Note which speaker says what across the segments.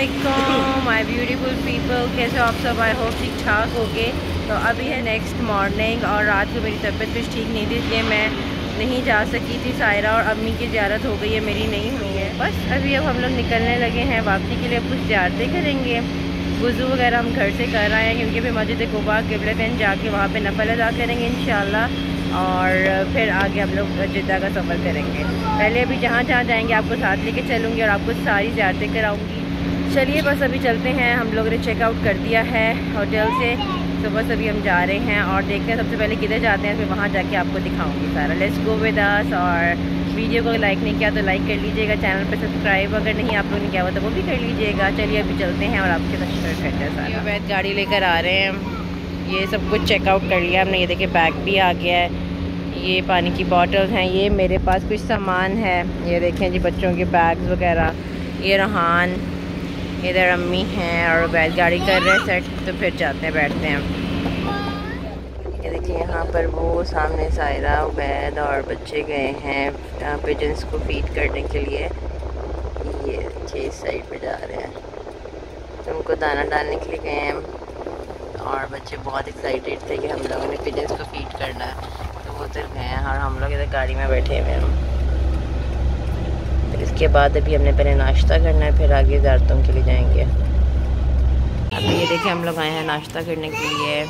Speaker 1: अस्सलामुअलैकुम my beautiful people, कैसे हो आप सब? आई होप ठीक ठाक होगे। तो अभी है नेक्स्ट मॉर्निंग और रात को मेरी तबीयत कुछ ठीक नहीं थी, इसलिए मैं नहीं जा सकी थी। सायरा और अम्मी की ज़ियारत हो गई है, मेरी नहीं हुई है। बस अभी अब हम लोग निकलने लगे हैं वापसी के लिए। अब कुछ ज़ियारतें करेंगे, वज़ू वगैरह हम घर से कर रहे हैं क्योंकि फिर मस्जिद कुबा क़िबलतैन जाके वहाँ पे नफल अदा करेंगे इंशाल्लाह, और फिर आगे हम लोग जिद्दा का सफ़र करेंगे। पहले अभी जहाँ जहाँ जाएंगे आपको साथ लेके चलूँगी और आपको सारी ज़ियारतें कराऊँगी। चलिए बस अभी चलते हैं। हम लोगों ने चेकआउट कर दिया है होटल से, तो बस अभी हम जा रहे हैं और देखते हैं सबसे पहले किधर जाते हैं, फिर वहाँ जाके आपको दिखाऊँगी सारा। Let's go with us. और वीडियो को लाइक नहीं किया तो लाइक कर लीजिएगा, चैनल पर सब्सक्राइब अगर नहीं आप लोगों ने किया हुआ तो वो भी कर लीजिएगा। चलिए अभी चलते हैं और आपके साथ शेयर करते हैं सारा। वैद गाड़ी लेकर आ रहे हैं, ये सब कुछ चेकआउट कर लिया हमने। ये देखिए बैग भी आ गया है, ये पानी की बॉटल्स हैं, ये मेरे पास कुछ सामान है, ये देखें जी बच्चों के बैग्स वगैरह, ये रहान, इधर अम्मी हैं और बैल गाड़ी कर रहे हैं सेट। तो फिर जाते हैं, बैठते हैं। ये देखिए यहाँ पर वो सामने सायरा, उबैद और बच्चे गए हैं पिजन्स को फीड करने के लिए। ये देखिए इस साइड पे जा रहे हैं, तो उनको दाना डालने के लिए गए हैं और बच्चे बहुत एक्साइटेड थे कि हम लोगों ने पिजन्स को फीड करना है, तो वो उधर गए हैं और हम लोग इधर गाड़ी में बैठे हुए हैं। फिर इसके बाद अभी हमने पहले नाश्ता करना है, फिर आगे ज़ियारतों के लिए जाएंगे। अभी ये देखिए हम लोग आए हैं नाश्ता करने के लिए।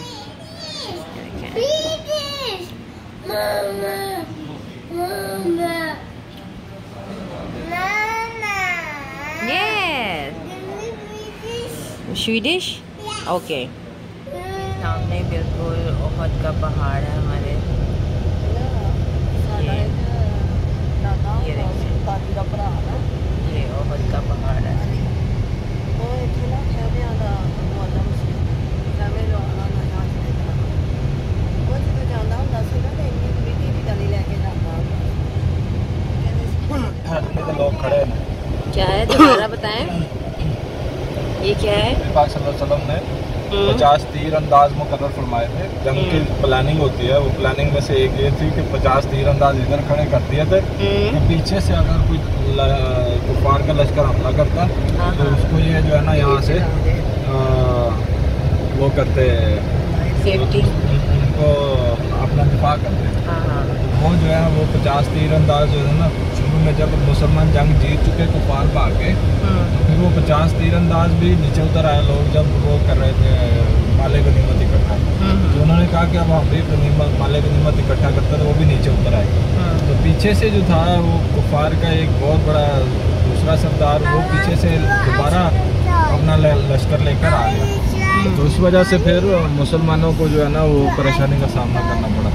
Speaker 1: Swedish okay. सामने बिल्कुल ओहद का पहाड़ है हमारे, ये देखिए ये ओहद का पहाड़ है।
Speaker 2: लोग खड़े हैं।
Speaker 1: क्या है दोबारा बताएं, ये क्या है?
Speaker 2: पाक सल्लल्लाहु अलैहि वसल्लम ने 50 तीर अंदाज मुकर्रर फरमाए थे। जंग की प्लानिंग होती है, वो प्लानिंग में से एक ये थी कि 50 तीर अंदाज इधर खड़े कर दिए थे कि पीछे से अगर कोई कुफार का लश्कर हमला करता तो उसको ये जो है ना यहाँ से वो करते
Speaker 1: सेफ्टी,
Speaker 2: उनको अपना दिफा करते। वो जो है वो 50 तीर अंदाज जो है ना, शुरू में जब मुसलमान जंग जीत चुके कुफार भागे, तो फिर वो 50 तीर अंदाज भी नीचे उतर आए लोग जब वो कर रहे थे माले गनीमत इकट्ठा। तो उन्होंने कहा कि अब हम भी माले गनीमत इकट्ठा करते तो वो भी नीचे उतर आए। तो पीछे से जो था वो कुफार का एक बहुत बड़ा दूसरा सरदार, वो पीछे से दोबारा अपना लश्कर लेकर आ गया। तो उस वजह से फिर मुसलमानों को जो है ना वो परेशानी का सामना करना पड़ा।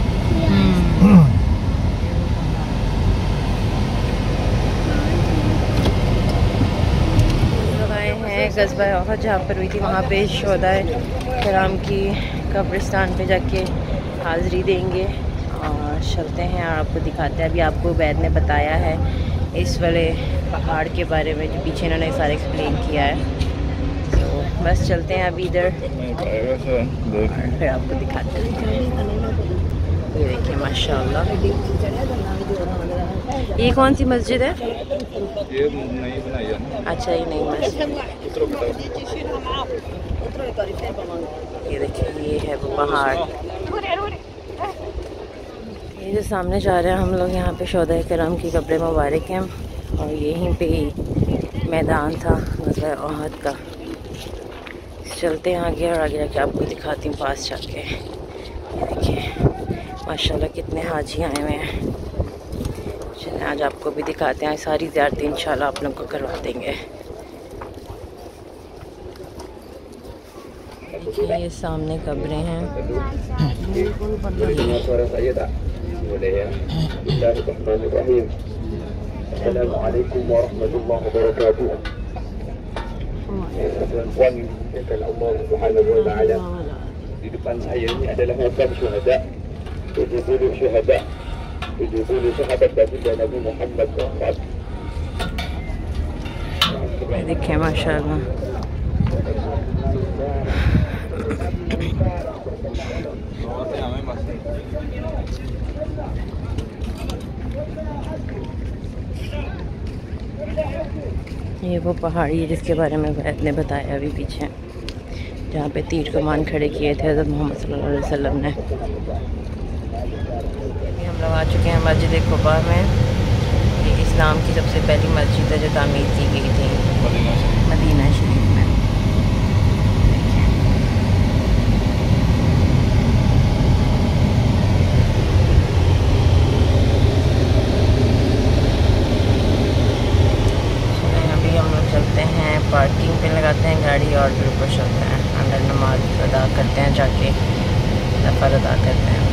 Speaker 1: कस्बा ओहद जहाँ पर हुई थी, वहाँ पे शोहदाए कराम की कब्रिस्तान पे जाके हाज़री देंगे और चलते हैं और आपको दिखाते हैं। अभी आपको वैद ने बताया है इस वाले पहाड़ के बारे में, जो पीछे इन्होंने सारा एक्सप्लेन किया है। तो बस चलते हैं अभी इधर और फिर आपको दिखाते हैं। ये देखिए माशाल्लाह, ये कौन सी मस्जिद है?
Speaker 2: ये नहीं बनाई है।
Speaker 1: अच्छा, ये नहीं मस्जिद। ये देखिए ये है वो पहाड़। ये जो सामने जा रहे हैं हम लोग, यहाँ पे शोहदाए कराम की कब्र मुबारक हैं और यहीं पे ही मैदान था ग़ज़वा ओहद का। चलते हैं आगे और आगे जाके आपको दिखाती हूँ पास जाके। ये देखिए माशाल्लाह कितने हाजी आए हुए हैं। चलिए आज आपको भी दिखाते हैं, सारी ज़ियारतें इंशाल्लाह आप लोग को करवा देंगे। देखिए ये सामने कब्रें हैं।
Speaker 3: di depan saya ini adalah makam syuhada, 70 syuhada, 70 sahabat baginda Nabi Muhammad SAW.
Speaker 1: देखिए माशाल्लाह ये वो पहाड़ी है जिसके बारे में वैद ने बताया अभी पीछे, जहाँ पे तीर कमान खड़े किए थे हज़रत मोहम्मद सल्लल्लाहु अलैहि वसल्लम ने। हम लोग आ चुके हैं मस्जिद कुबा में। ये इस्लाम की सबसे पहली मस्जिद है जो तामीर की गई थी मदीना शरीफ में। पार्किंग पे लगाते हैं गाड़ी और फिर ऊपर चलते हैं, अंदर नमाज अदा करते हैं, जाके सफ़र अदा करते हैं।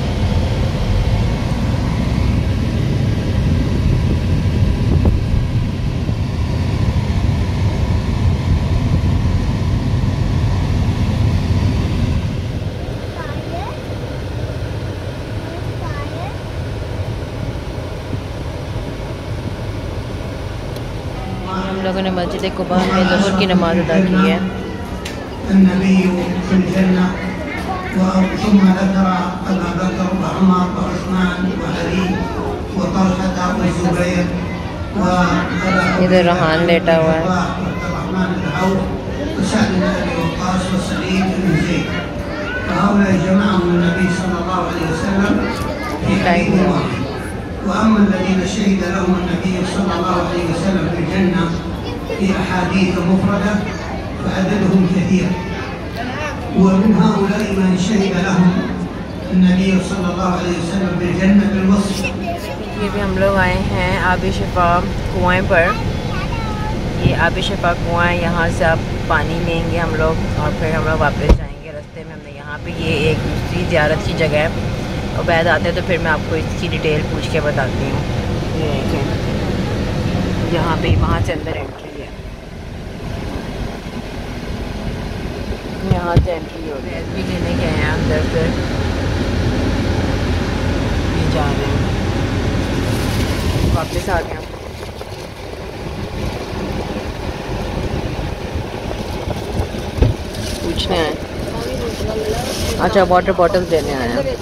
Speaker 1: हम लोगों ने मस्जिद कुबा में ज़ुहर की नमाज़ अदा की है। इधर रहान लेटा हुआ है।
Speaker 4: وأما الذين شهد لهم النبي صلى الله عليه وسلم بالجنة في أحاديث مفردة فعددهم كثير، ومن هؤلاء من شهد لهم النبي صلى الله عليه وسلم بالجنة بالوصف।
Speaker 1: ये भी हम लोग आए हैं आब शिफा कुएँ पर। ये आब शिफा कुआँ है, यहाँ से आप पानी लेंगे हम लोग और फिर हम लोग वापस जाएंगे। रास्ते में हमने यहाँ पे ये एक दूसरी ज़ियारत की जगह है और बैद आते हैं तो फिर मैं आपको इसकी डिटेल पूछ के बताती हूँ। ये देखें यहाँ पे वहाँ से अंदर एंट्री है, यहाँ से एंट्री हो रही है। भी लेने गए हैं अंदर से, ये जा रहे हैं, वापस आ गए। पूछने आए, अच्छा वाटर बॉटल देने आए हैं।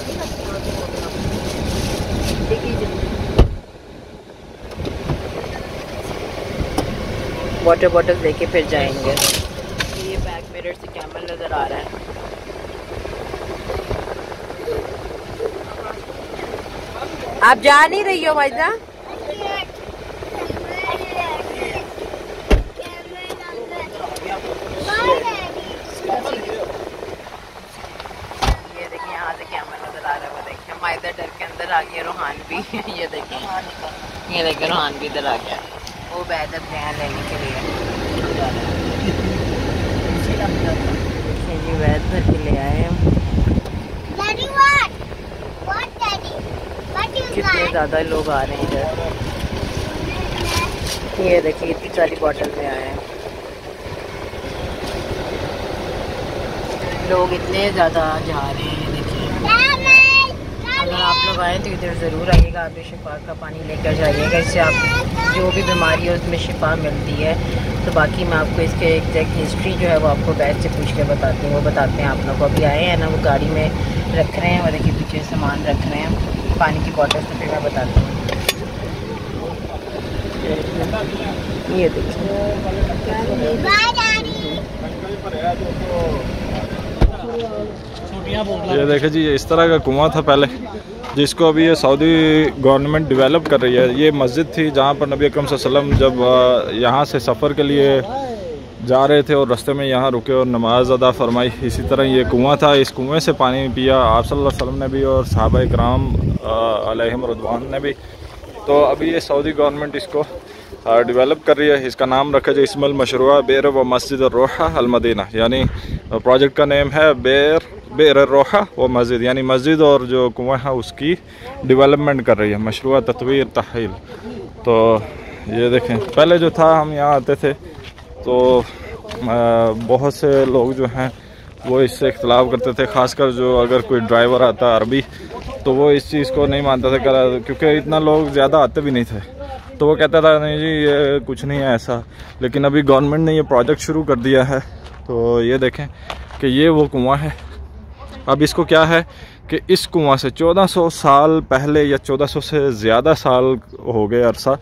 Speaker 1: वाटर बॉटल लेके फिर जाएंगे। ये बैक मिरर से कैमल नज़र आ रहा है। आप जा नहीं रही हो भाई साहब? ये देखिए यहाँ से कैमल नज़र आ रहा है, वो देखिए मायदा डर के अंदर आ गया, रूहान भी ये देखिए रूहान भी इधर आ गया। वो बैद अब गए लेने के लिए, ये वैद भर के ले आए हम। कितने ज़्यादा लोग आ रहे हैं इधर। ये देखिए इतनी सारी बॉटल में आए हैं लोग, इतने ज़्यादा जा रहे हैं। अगर आप लोग आए तो इधर ज़रूर आइएगा, आब शिफा का पानी लेकर जाइएगा। इससे आप जो भी बीमारी है उसमें शिफा मिलती है। तो बाकी मैं आपको इसके एग्जैक्ट हिस्ट्री जो है वो आपको बैद से पूछ के बताती हूँ। वो बताते हैं आप लोग अभी आए हैं ना, वो गाड़ी में रख रहे हैं, वो देखिए पीछे सामान रख रहे हैं, पानी की बॉटल से फिर मैं बताती हूँ। ये देखिए
Speaker 2: ये देखे जी, ये इस तरह का कुआं था पहले, जिसको अभी ये सऊदी गवर्नमेंट डेवलप कर रही है। ये मस्जिद थी जहाँ पर नबी अकरम सल्लल्लाहु अलैहि वसल्लम जब यहाँ से सफ़र के लिए जा रहे थे और रास्ते में यहाँ रुके और नमाज अदा फरमाई। इसी तरह ये कुआं था, इस कुएं से पानी पिया आप सल्लल्लाहु अलैहि वसल्लम ने भी और सहाबा इकराम अलैहिम रिदवान ने भी। तो अभी ये सऊदी गवर्नमेंट इसको डेवलप कर रही है। इसका नाम रखा जाए इस्मुल मशरूआ बेर व मस्जिद रोहा अल मदीना, यानी प्रोजेक्ट का नेम है बेर रोहा व मस्जिद, यानी मस्जिद और जो कुआं है उसकी डेवलपमेंट कर रही है, मशरूआ तत्वीर तहईल। तो ये देखें, पहले जो था हम यहाँ आते थे तो बहुत से लोग जो हैं वो इससे इख्तलाफ करते थे, ख़ासकर जो अगर कोई ड्राइवर आता अरबी तो वो इस चीज़ को नहीं मानता था, क्योंकि इतना लोग ज़्यादा आते भी नहीं थे। तो वो कहता था नहीं जी ये कुछ नहीं है ऐसा। लेकिन अभी गवर्नमेंट ने ये प्रोजेक्ट शुरू कर दिया है। तो ये देखें कि ये वो कुआं है। अब इसको क्या है कि इस कुआं से 1400 साल पहले या 1400 से ज़्यादा साल हो गए अरसा,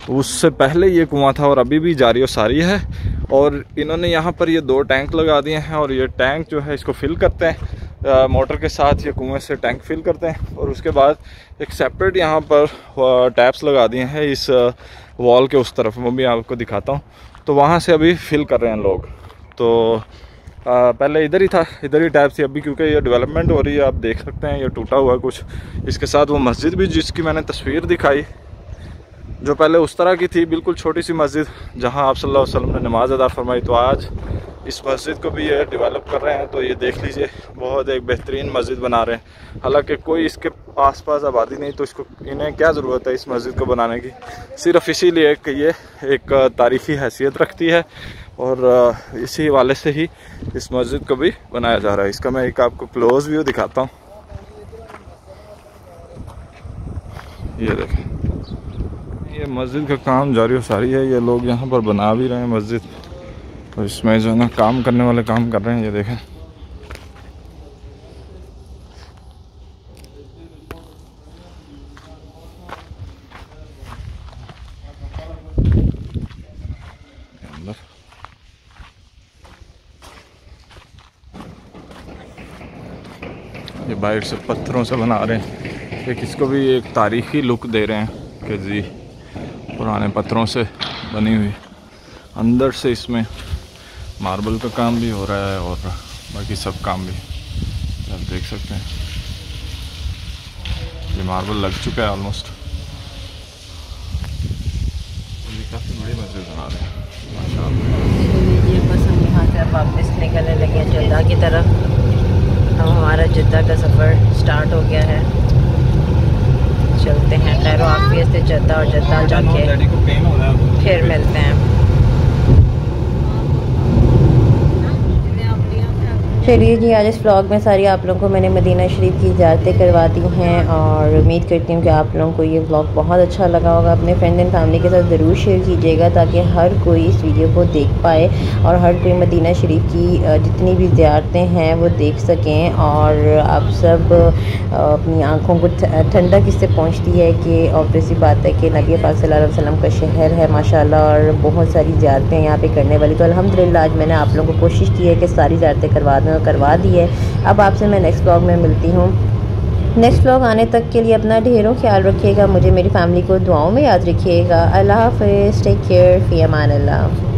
Speaker 2: उससे पहले ये कुआं था और अभी भी जारी और सारी है। और इन्होंने यहाँ पर ये 2 टैंक लगा दिए हैं और ये टैंक जो है इसको फिल करते हैं मोटर के साथ, ये कुएं से टैंक फिल करते हैं और उसके बाद एक सेपरेट यहाँ पर टैप्स लगा दिए हैं इस वॉल के उस तरफ, वो भी आपको दिखाता हूँ। तो वहाँ से अभी फिल कर रहे हैं लोग। तो पहले इधर ही था, इधर ही टैप थी। अभी क्योंकि ये डेवलपमेंट हो रही है, आप देख सकते हैं ये टूटा हुआ है कुछ। इसके साथ वो मस्जिद भी जिसकी मैंने तस्वीर दिखाई, जो पहले उस तरह की थी, बिल्कुल छोटी सी मस्जिद जहां आप सल्लल्लाहु अलैहि वसल्लम ने नमाज अदा फरमाई, तो आज इस मस्जिद को भी ये डेवलप कर रहे हैं। तो ये देख लीजिए, बहुत एक बेहतरीन मस्जिद बना रहे हैं। हालांकि कोई इसके आसपास आबादी नहीं, तो इसको इन्हें क्या ज़रूरत है इस मस्जिद को बनाने की, सिर्फ इसीलिए कि ये एक तारीख़ी हैसियत रखती है और इसी हवाले से ही इस मस्जिद को भी बनाया जा रहा है। इसका मैं एक आपको क्लोज व्यू दिखाता हूँ। ये देखें, ये मस्जिद का काम जारी और सारी है। ये लोग यहाँ पर बना भी रहे हैं मस्जिद, और इसमें जो है ना काम करने वाले काम कर रहे हैं। ये देखें, ये बाहर से पत्थरों से बना रहे हैं। एक इसको भी एक तारीखी लुक दे रहे हैं कि जी पुराने पत्थरों से बनी हुई। अंदर से इसमें मार्बल का काम भी हो रहा है और बाकी सब काम भी आप देख सकते हैं। ये मार्बल लग चुका है ऑलमोस्ट। ये काफ़ी बड़ी मस्जिद बना रहे हैं माशाअल्लाह।
Speaker 1: बस हम यहाँ से अब वापस निकलने लगे हैं जद्दा की तरफ। अब हमारा जद्दा का सफ़र स्टार्ट हो गया है। चलते हैं खैर आफियत से जद्दा, और जद्दा जाके फिर मिलते हैं। चलिए जी, आज इस व्लॉग में सारी आप लोगों को मैंने मदीना शरीफ की ज़ियारतें करवा दी हैं और उम्मीद करती हूँ कि आप लोगों को ये व्लॉग बहुत अच्छा लगा होगा। अपने फ्रेंड एंड फैमिली के साथ ज़रूर शेयर कीजिएगा ताकि हर कोई इस वीडियो को देख पाए और हर कोई मदीना शरीफ की जितनी भी ज़ियारतें हैं वो देख सकें। और आप सब अपनी आँखों को ठंडक इससे पहुँचती है कि ऑब्वियस सी बात है कि नबी पाक सल्लल्लाहु अलैहि वसल्लम का शहर है माशाल्लाह, और बहुत सारी ज़ियारतें यहाँ पे करने वाली। तो अल्हम्दुलिल्लाह आज मैंने आप लोगों को कोशिश की है कि सारी ज़ियारतें करवा दी है। अब आपसे मैं नेक्स्ट व्लॉग में मिलती हूँ। नेक्स्ट व्लॉग आने तक के लिए अपना ढेरों ख्याल रखिएगा, मुझे मेरी फैमिली को दुआओं में याद रखिएगा। अल्लाह हाफ़िज़, टेक केयर, फ़ी अमान अल्लाह।